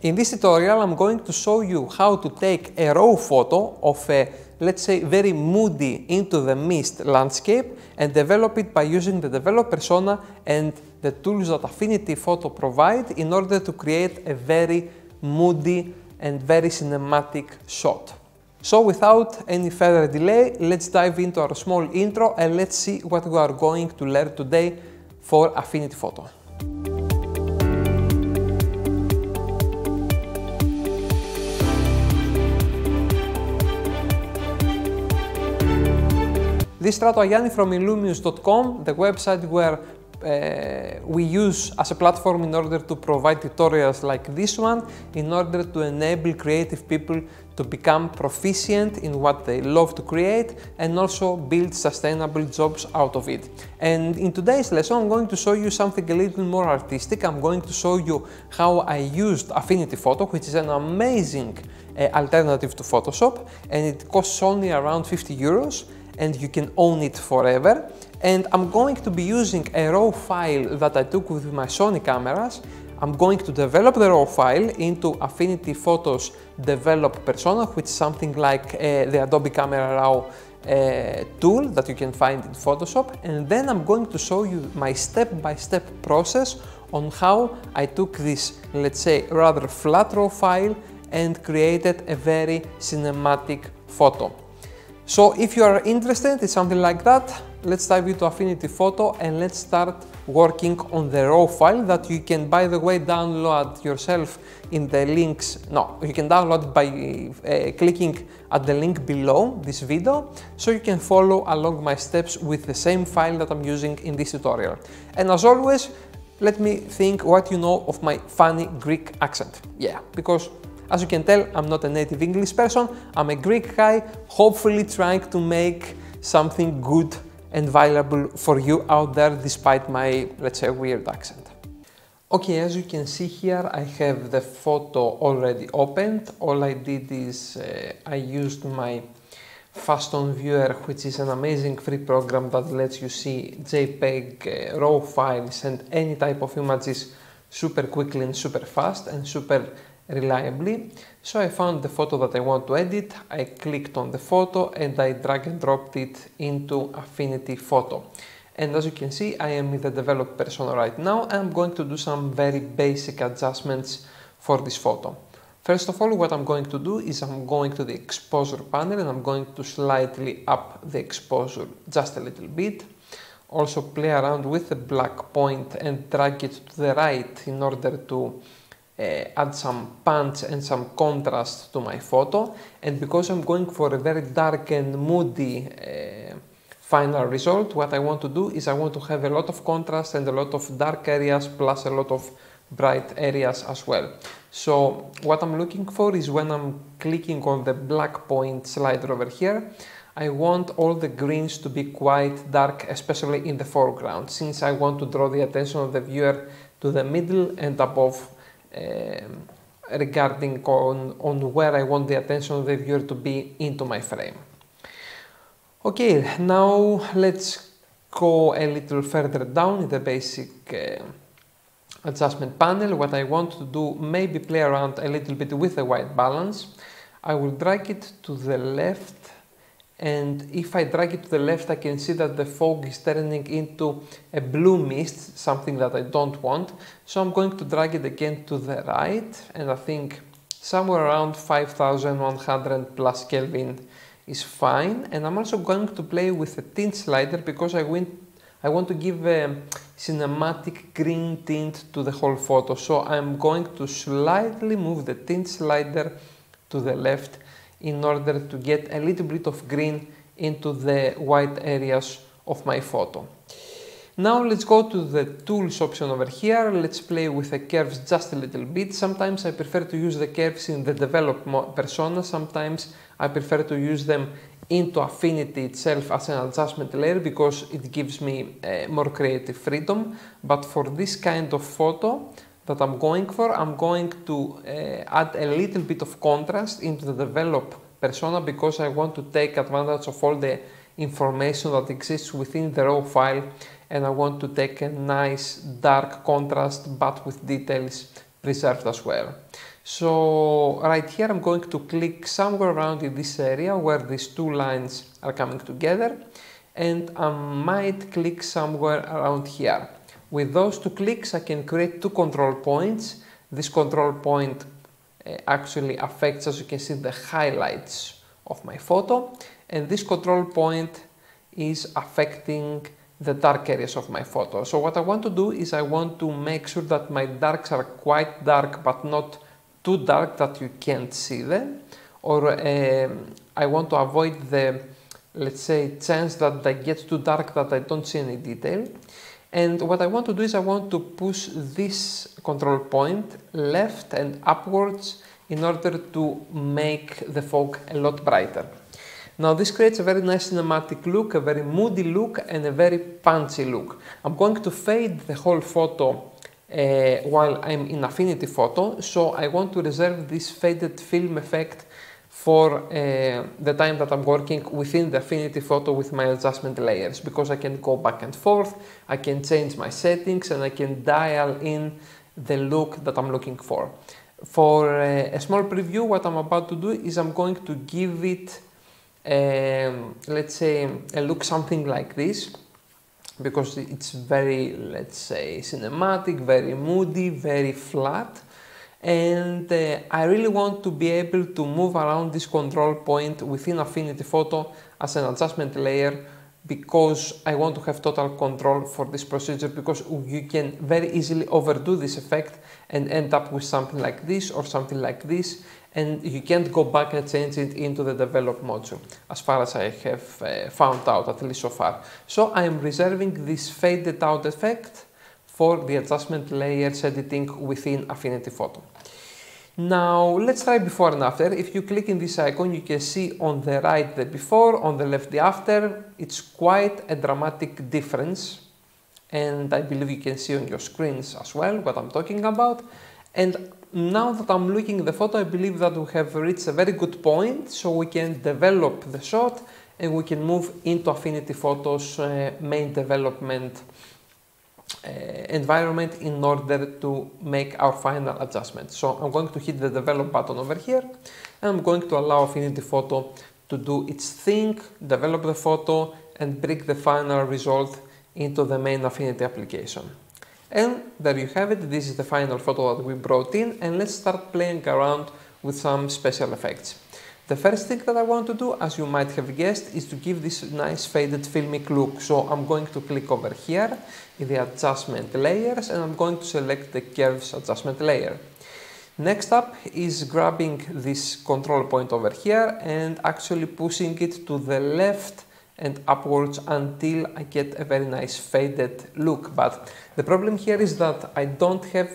In this tutorial, I'm going to show you how to take a raw photo of a, let's say, very moody into the mist landscape and develop it by using the develop persona and the tools that Affinity Photo provide in order to create a very moody and very cinematic shot. So without any further delay, let's dive into our small intro and let's see what we are going to learn today for Affinity Photo. This is Stratos Agiani from Illumius.com, the website where we use as a platform in order to provide tutorials like this one, in order to enable creative people to become proficient in what they love to create and also build sustainable jobs out of it. And in today's lesson, I'm going to show you something a little more artistic. I'm going to show you how I used Affinity Photo, which is an amazing alternative to Photoshop, and it costs only around 50 euros. And you can own it forever. And I'm going to be using a raw file that I took with my Sony cameras. I'm going to develop the raw file into Affinity Photo's develop persona, which is something like the Adobe Camera Raw tool that you can find in Photoshop. And then I'm going to show you my step-by-step process on how I took this, let's say, rather flat raw file and created a very cinematic photo. So if you are interested in something like that, let's dive into Affinity Photo and let's start working on the raw file that you can, by the way, download yourself in the links. No, you can download it by clicking at the link below this video, so you can follow along my steps with the same file that I'm using in this tutorial. And as always, let me think what you know of my funny Greek accent. Yeah, because as you can tell, I'm not a native English person, I'm a Greek guy, hopefully trying to make something good and valuable for you out there despite my, let's say, weird accent. Okay, as you can see here, I have the photo already opened. All I did is I used my Fast-On Viewer, which is an amazing free program that lets you see JPEG, RAW files and any type of images super quickly and super fast and super reliably. So I found the photo that I want to edit, I clicked on the photo and I drag and dropped it into Affinity Photo. And as you can see, I am in the develop persona right now and I'm going to do some very basic adjustments for this photo. First of all, what I'm going to do is I'm going to the exposure panel and I'm going to slightly up the exposure just a little bit. Also play around with the black point and drag it to the right in order to add some punch and some contrast to my photo. And because I'm going for a very dark and moody final result, what I want to do is I want to have a lot of contrast and a lot of dark areas plus a lot of bright areas as well. So what I'm looking for is when I'm clicking on the black point slider over here, I want all the greens to be quite dark, especially in the foreground, since I want to draw the attention of the viewer to the middle and above, regarding on where I want the attention of the viewer to be into my frame. Okay, now let's go a little further down in the basic adjustment panel. What I want to do, maybe play around a little bit with the white balance. I will drag it to the left, and if I drag it to the left, I can see that the fog is turning into a blue mist, something that I don't want. So I'm going to drag it again to the right, and I think somewhere around 5100 plus Kelvin is fine. And I'm also going to play with the tint slider because I want to give a cinematic green tint to the whole photo. So I'm going to slightly move the tint slider to the left in order to get a little bit of green into the white areas of my photo. Now let's go to the tools option over here. Let's play with the curves just a little bit. Sometimes I prefer to use the curves in the develop persona. Sometimes I prefer to use them into Affinity itself as an adjustment layer because it gives me more creative freedom. But for this kind of photo that I'm going for, I'm going to add a little bit of contrast into the develop persona because I want to take advantage of all the information that exists within the raw file, and I want to take a nice dark contrast but with details preserved as well. So right here I'm going to click somewhere around in this area where these two lines are coming together, and I might click somewhere around here. With those two clicks I can create two control points. This control point actually affects, as you can see, the highlights of my photo, and this control point is affecting the dark areas of my photo. So what I want to do is I want to make sure that my darks are quite dark but not too dark that you can't see them, or I want to avoid the, let's say, chance that they get too dark that I don't see any detail. And what I want to do is I want to push this control point left and upwards in order to make the fog a lot brighter. Now this creates a very nice cinematic look, a very moody look, and a very punchy look. I'm going to fade the whole photo while I'm in Affinity Photo, so I want to reserve this faded film effect for the time that I'm working within the Affinity Photo with my adjustment layers, because I can go back and forth, I can change my settings, and I can dial in the look that I'm looking for. For a small preview, what I'm about to do is I'm going to give it let's say a look something like this, because it's very, let's say, cinematic, very moody, very flat, and I really want to be able to move around this control point within Affinity Photo as an adjustment layer, because I want to have total control for this procedure, because you can very easily overdo this effect and end up with something like this or something like this, and you can't go back and change it into the develop module, as far as I have found out, at least so far. So I am reserving this faded out effect for the adjustment layers editing within Affinity Photo. Now let's try before and after. If you click in this icon, you can see on the right the before, on the left the after. It's quite a dramatic difference, and I believe you can see on your screens as well what I'm talking about. And now that I'm looking at the photo, I believe that we have reached a very good point, so we can develop the shot and we can move into Affinity Photo's main development environment in order to make our final adjustment. So I'm going to hit the develop button over here, and I'm going to allow Affinity Photo to do its thing, develop the photo, and bring the final result into the main Affinity application. And there you have it. This is the final photo that we brought in, and let's start playing around with some special effects. The first thing that I want to do, as you might have guessed, is to give this nice faded filmic look. So I'm going to click over here in the adjustment layers, and I'm going to select the curves adjustment layer. Next up is grabbing this control point over here and actually pushing it to the left and upwards until I get a very nice faded look. But the problem here is that I don't have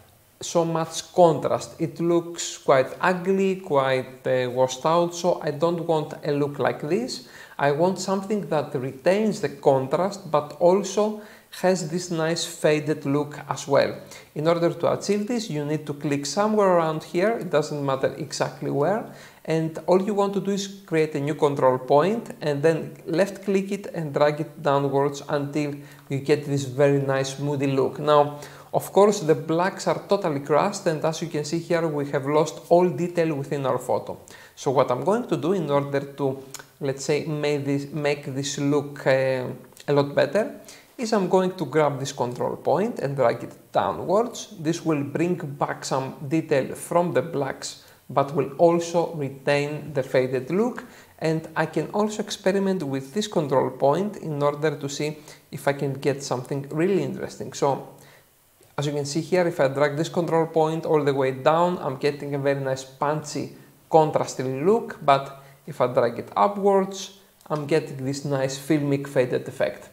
so much contrast. It looks quite ugly, quite washed out, so I don't want a look like this. I want something that retains the contrast but also has this nice faded look as well. In order to achieve this, you need to click somewhere around here, it doesn't matter exactly where, and all you want to do is create a new control point and then left click it and drag it downwards until you get this very nice moody look. Now, of course, the blacks are totally crushed, and as you can see here, we have lost all detail within our photo. So what I'm going to do in order to, let's say, make this look a lot better is I'm going to grab this control point and drag it downwards. This will bring back some detail from the blacks, but will also retain the faded look. And I can also experiment with this control point in order to see if I can get something really interesting. So, as you can see here, if I drag this control point all the way down, I'm getting a very nice punchy, contrasting look, but if I drag it upwards, I'm getting this nice filmic faded effect.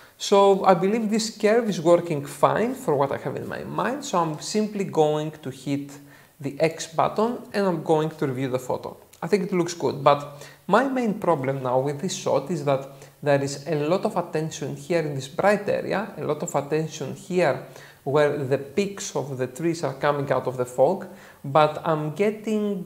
So I believe this curve is working fine for what I have in my mind, so I'm simply going to hit the X button and I'm going to review the photo. I think it looks good, but my main problem now with this shot is that there is a lot of attention here in this bright area, a lot of attention here where the peaks of the trees are coming out of the fog, but I'm getting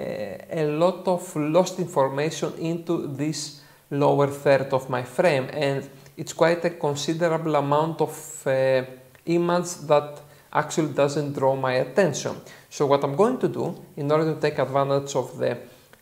a lot of lost information into this lower third of my frame, and it's quite a considerable amount of image that actually doesn't draw my attention. So what I'm going to do, in order to take advantage of the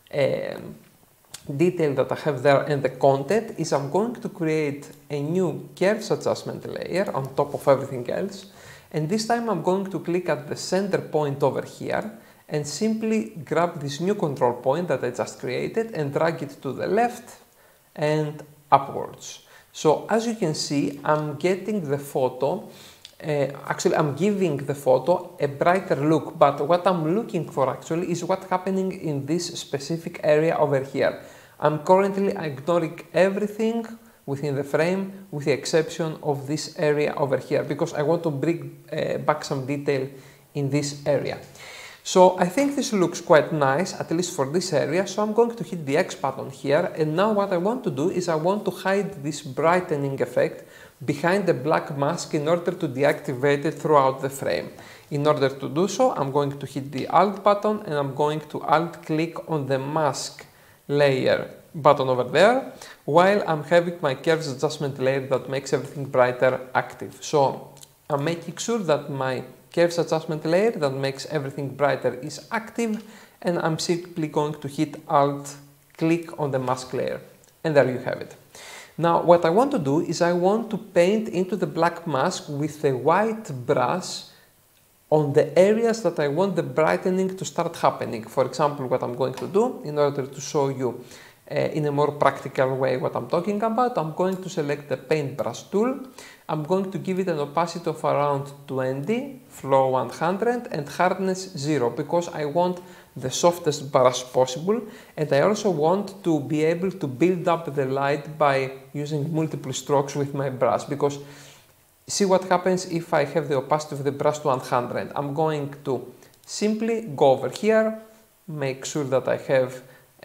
detail that I have there and the content, is I'm going to create a new curves adjustment layer on top of everything else. And this time I'm going to click at the center point over here and simply grab this new control point that I just created and drag it to the left and upwards. So as you can see, I'm getting the photo, actually I'm giving the photo a brighter look, but what I'm looking for actually is what's happening in this specific area over here. I'm currently ignoring everything within the frame with the exception of this area over here because I want to bring back some detail in this area. So I think this looks quite nice, at least for this area, so I'm going to hit the X button here, and now what I want to do is I want to hide this brightening effect behind the black mask in order to deactivate it throughout the frame. In order to do so, I'm going to hit the Alt button and I'm going to Alt click on the mask layer button over there, while I'm having my curves adjustment layer that makes everything brighter active. So I'm making sure that my curves adjustment layer that makes everything brighter is active, and I'm simply going to hit Alt click on the mask layer, and there you have it. Now what I want to do is I want to paint into the black mask with a white brush on the areas that I want the brightening to start happening. For example, what I'm going to do in order to show you in a more practical way what I'm talking about, I'm going to select the paintbrush tool. I'm going to give it an opacity of around 20, flow 100 and hardness 0 because I want the softest brush possible, and I also want to be able to build up the light by using multiple strokes with my brush, because see what happens if I have the opacity of the brush to 100. I'm going to simply go over here, make sure that I have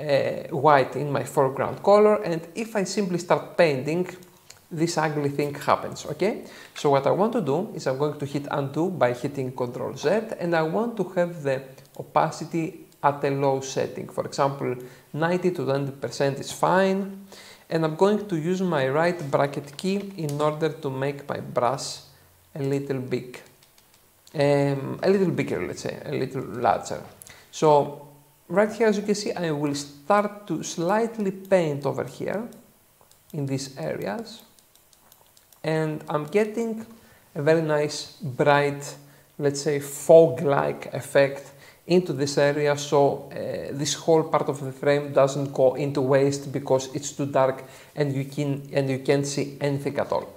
white in my foreground color, and if I simply start painting, this ugly thing happens, okay? So what I want to do is I'm going to hit undo by hitting Ctrl Z, and I want to have the opacity at a low setting. For example, 90 to 20% is fine, and I'm going to use my right bracket key in order to make my brush a little bigger, let's say, a little larger. So right here, as you can see, I will start to slightly paint over here in these areas, and I'm getting a very nice bright, let's say, fog-like effect into this area, so this whole part of the frame doesn't go into waste because it's too dark and you can't see anything at all.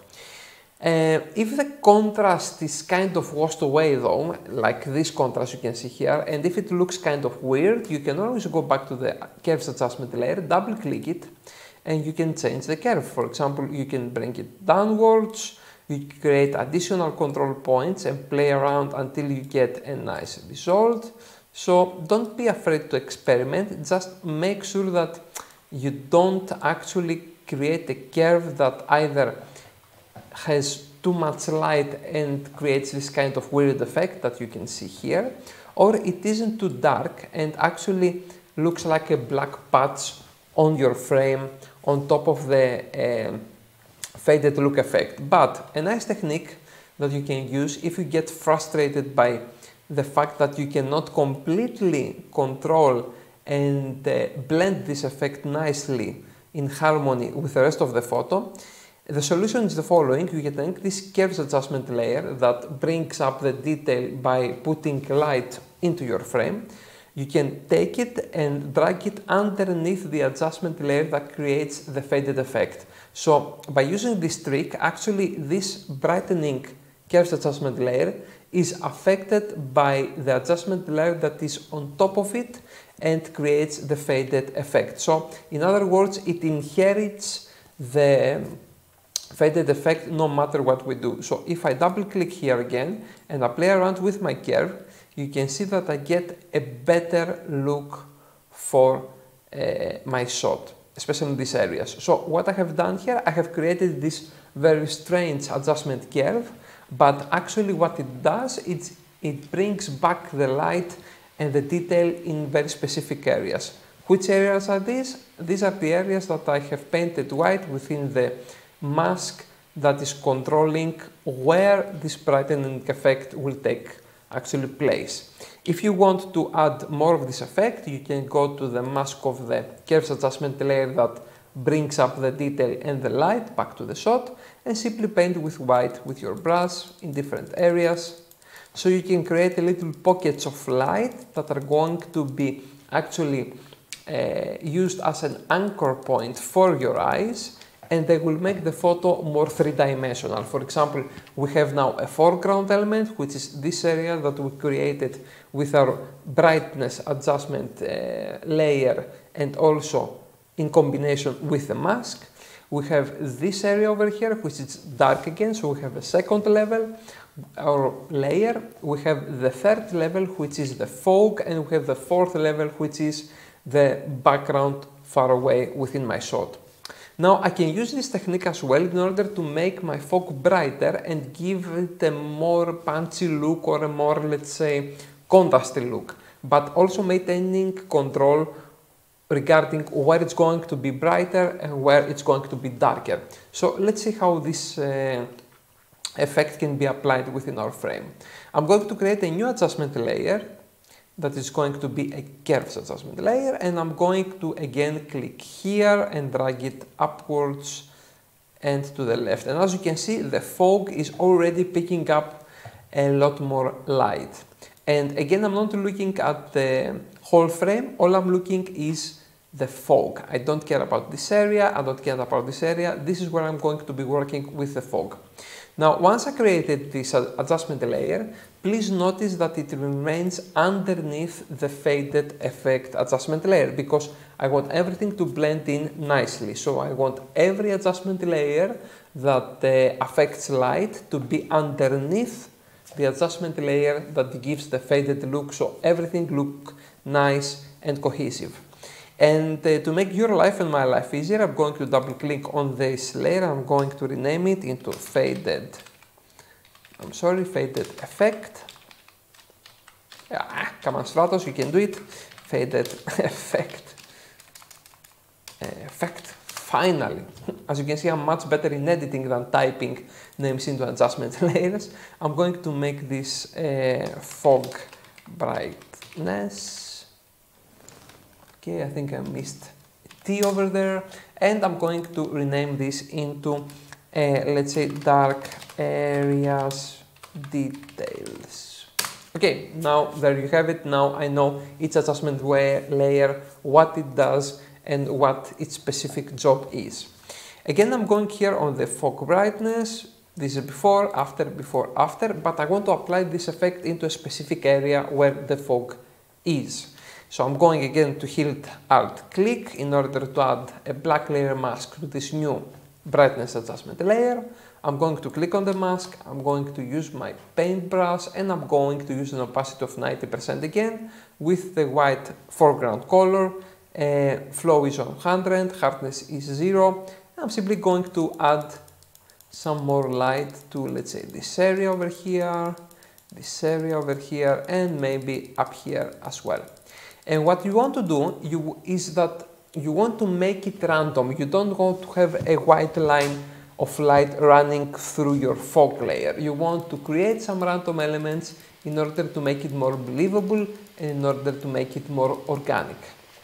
If the contrast is kind of washed away though, like this contrast you can see here, and if it looks kind of weird, you can always go back to the curves adjustment layer, double click it, and you can change the curve. For example, you can bring it downwards, you create additional control points and play around until you get a nice result. So don't be afraid to experiment, just make sure that you don't actually create a curve that either has too much light and creates this kind of weird effect that you can see here, or it isn't too dark and actually looks like a black patch on your frame on top of the faded look effect. But a nice technique that you can use if you get frustrated by the fact that you cannot completely control and blend this effect nicely in harmony with the rest of the photo, the solution is the following. You can take this curves adjustment layer that brings up the detail by putting light into your frame. You can take it and drag it underneath the adjustment layer that creates the faded effect. So by using this trick, actually this brightening curves adjustment layer is affected by the adjustment layer that is on top of it and creates the faded effect. So in other words, it inherits the faded effect no matter what we do. So if I double click here again and I play around with my curve, you can see that I get a better look for my shot, especially in these areas. So what I have done here, I have created this very strange adjustment curve, but actually what it does is it brings back the light and the detail in very specific areas. Which areas are these? These are the areas that I have painted white within the mask that is controlling where this brightening effect will take actually place. If you want to add more of this effect, you can go to the mask of the curves adjustment layer that brings up the detail and the light back to the shot, and simply paint with white with your brush in different areas. So you can create a little pockets of light that are going to be actually used as an anchor point for your eyes, and they will make the photo more three-dimensional. For example, we have now a foreground element, which is this area that we created with our brightness adjustment layer, and also in combination with the mask. We have this area over here, which is dark again, so we have a second level, our layer. We have the third level, which is the fog, and we have the fourth level, which is the background far away within my shot. Now I can use this technique as well in order to make my fog brighter and give it a more punchy look, or a more, let's say, contrasty look, but also maintaining control regarding where it's going to be brighter and where it's going to be darker. So let's see how this effect can be applied within our frame. I'm going to create a new adjustment layer that is going to be a curves adjustment layer, and I'm going to again click here and drag it upwards and to the left. And as you can see, the fog is already picking up a lot more light. And again, I'm not looking at the whole frame, all I'm looking is the fog. I don't care about this area, I don't care about this area, this is where I'm going to be working with the fog. Now, once I created this adjustment layer, please notice that it remains underneath the faded effect adjustment layer, because I want everything to blend in nicely. So I want every adjustment layer that affects light to be underneath the adjustment layer that gives the faded look, so everything look nice and cohesive. And to make your life and my life easier, I'm going to double click on this layer. I'm going to rename it into faded effect. Come on, Stratos, you can do it. Faded effect. Finally. As you can see, I'm much better in editing than typing names into adjustment layers. I'm going to make this fog brightness. Okay, I think I missed T over there, and I'm going to rename this into, let's say, dark areas details. Okay, now there you have it. Now I know each adjustment layer, what it does, and what its specific job is. Again, I'm going here on the fog brightness. This is before, after, but I want to apply this effect into a specific area where the fog is. So I'm going again to hit Alt click in order to add a black layer mask to this new brightness adjustment layer. I'm going to click on the mask, I'm going to use my paintbrush, and I'm going to use an opacity of 90% again with the white foreground color. Flow is on 100, hardness is 0. I'm simply going to add some more light to, let's say, this area over here, and maybe up here as well. And what you want to do is that you want to make it random. You don't want to have a white line of light running through your fog layer. You want to create some random elements in order to make it more believable and in order to make it more organic.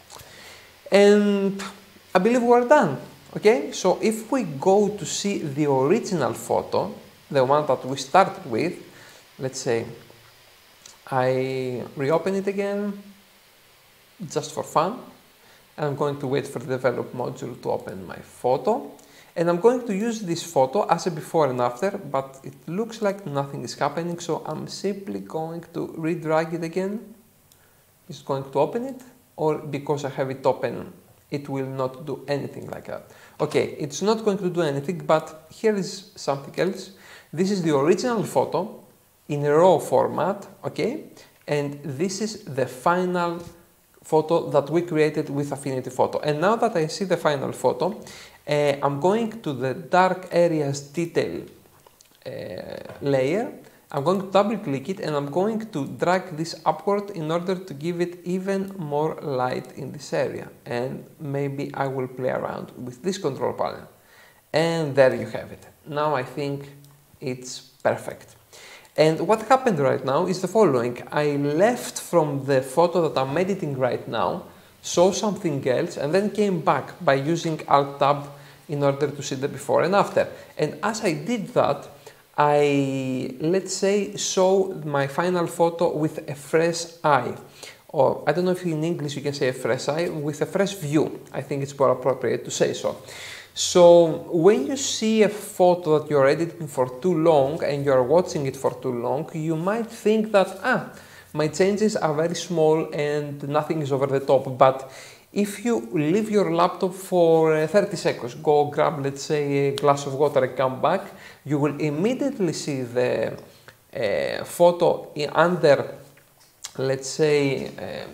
And I believe we're done. Okay, so if we go to see the original photo, the one that we started with, let's say I reopen it again, just for fun, and I'm going to wait for the develop module to open my photo, and I'm going to use this photo as a before and after, but it looks like nothing is happening, so I'm simply going to redrag it again. It's going to open it, or because I have it open, it will not do anything like that. Okay, it's not going to do anything, but here is something else. This is the original photo in a raw format, okay, and this is the final photo that we created with Affinity Photo. And now that I see the final photo, I'm going to the dark areas detail layer. I'm going to double click it, and I'm going to drag this upward in order to give it even more light in this area. And maybe I will play around with this control panel. And there you have it. Now I think it's perfect. And what happened right now is the following. I left from the photo that I'm editing right now, saw something else, and then came back by using Alt-Tab in order to see the before and after. And as I did that, I, let's say, saw my final photo with a fresh eye. Or I don't know if in English you can say a fresh eye, with a fresh view. I think it's more appropriate to say so. So when you see a photo that you're editing for too long and you're watching it for too long, you might think that, my changes are very small and nothing is over the top. But if you leave your laptop for 30 seconds, go grab, let's say, a glass of water and come back, you will immediately see the photo under, let's say,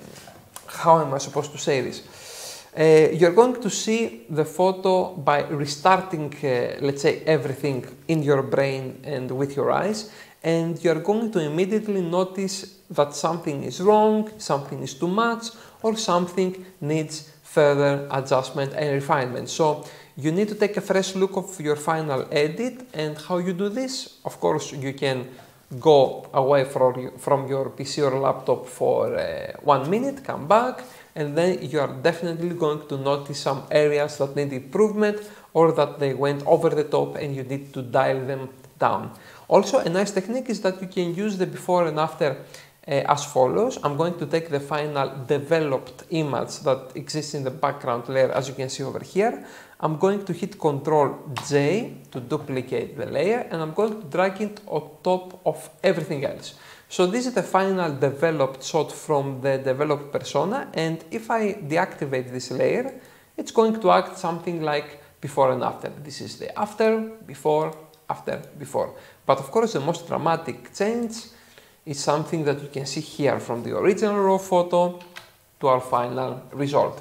how am I supposed to say this? You're going to see the photo by restarting, let's say, everything in your brain and with your eyes, and you're going to immediately notice that something is wrong, something is too much, or something needs further adjustment and refinement. So you need to take a fresh look of your final edit. And how you do this? Of course, you can go away from your PC or laptop for 1 minute, come back, and then you are definitely going to notice some areas that need improvement or that they went over the top and you need to dial them down. Also, a nice technique is that you can use the before and after as follows. I'm going to take the final developed image that exists in the background layer, as you can see over here. I'm going to hit Ctrl J to duplicate the layer, and I'm going to drag it on top of everything else. So this is the final developed shot from the developed persona, and if I deactivate this layer, it's going to act something like before and after. This is the after, before, after, before. But of course the most dramatic change is something that you can see here from the original raw photo to our final result.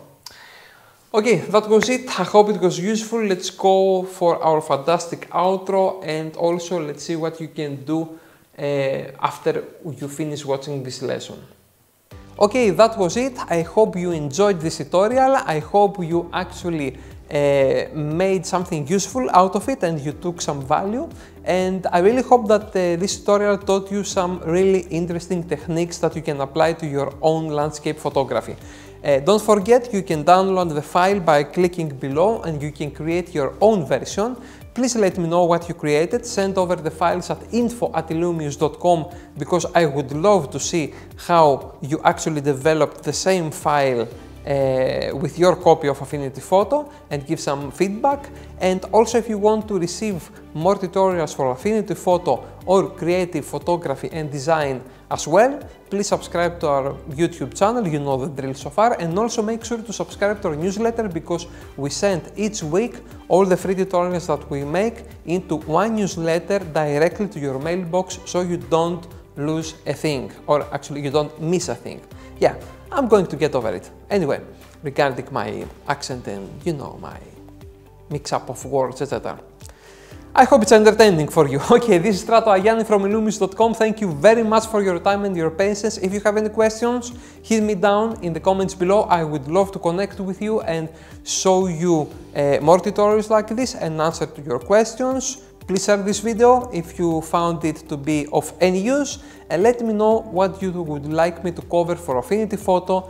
Okay, that was it. I hope it was useful. Let's go for our fantastic outro, and also let's see what you can do after you finish watching this lesson. Okay, that was it. I hope you enjoyed this tutorial. I hope you actually made something useful out of it and you took some value. And I really hope that this tutorial taught you some really interesting techniques that you can apply to your own landscape photography. Don't forget, you can download the file by clicking below and you can create your own version. Please let me know what you created. Send over the files at info@illumius.com because I would love to see how you actually developed the same file with your copy of Affinity Photo and give some feedback. And also, if you want to receive more tutorials for Affinity Photo or creative photography and design as well, please subscribe to our YouTube channel, you know the drill so far, and also make sure to subscribe to our newsletter because we send each week all the free tutorials that we make into one newsletter directly to your mailbox, so you don't lose a thing, or actually you don't miss a thing. Yeah, I'm going to get over it. Anyway, regarding my accent and, you know, my mix-up of words, etc. I hope it's entertaining for you. Okay, this is Stratos Agiani from Illumius.com. Thank you very much for your time and your patience. If you have any questions, hit me down in the comments below. I would love to connect with you and show you more tutorials like this and answer to your questions. Please share this video if you found it to be of any use, and let me know what you would like me to cover for Affinity Photo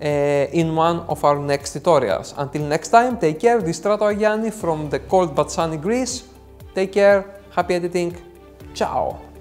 in one of our next tutorials. Until next time, take care. This is Stratos Agiani from the cold but sunny Greece. Take care, happy editing, ciao!